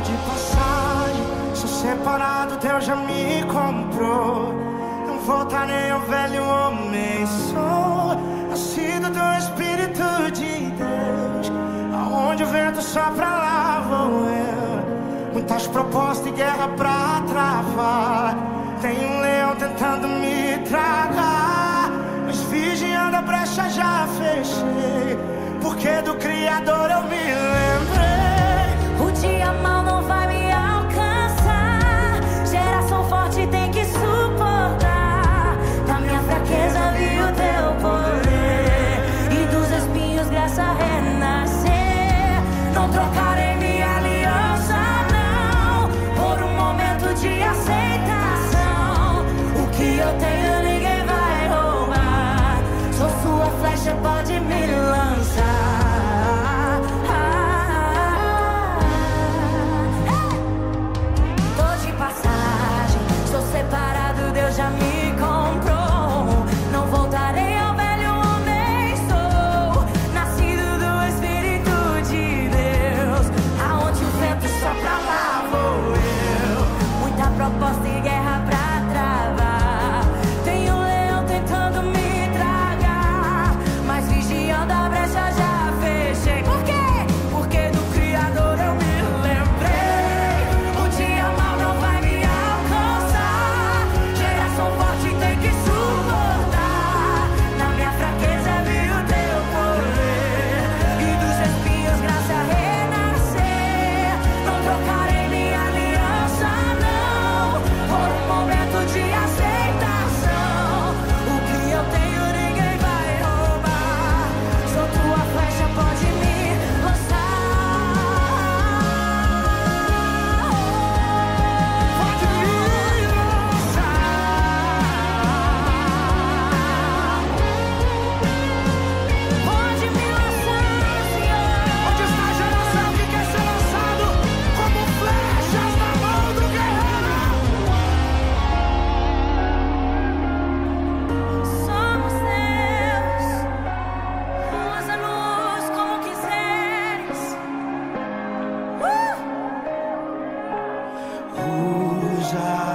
de passagem, sou separado, Deus já me comprou. Não voltarei ao velho homem, sou nascido do Espírito de Deus. Aonde o vento sopra, lá vou eu. Muitas propostas e guerra pra travar. Tem um leão tentando me tragar, mas vigiando a brecha já fechei, porque do Criador eu me lembrei. O dia mal não vai me alcançar. Geração forte tem que suportar. Da minha fraqueza vi o teu poder, e dos espinhos graça renascer. Não trocarei minha aliança, não, por um momento de aceitação. O que eu tenho ninguém vai roubar. Sou sua flecha, pode me lançar. Separado, Deus já me comprou. Não voltarei ao velho homem, sou nascido do Espírito de Deus. Aonde o vento sopra, lá vou eu. Muita proposta e guerra pra travar. Tem um leão tentando me tragar, mas vigiando a brecha já fechei. Por quê? Porque do Criador eu me lembrei. O dia mal não vai me alcançar. Geração forte tem que suportar. Na minha fraqueza vi o teu poder, e dos espinhos graça renascer. Não trocarei minha aliança, não, por um momento de aceitação. O que eu tenho ninguém vai roubar. Sou tua flecha, pode me lançar. Pode me lançar. Pode me lançar, Senhor. Onde está a geração que quer ser lançado como flechas na mão do guerreiro? Somos teus, usa-nos como quiseres. Usa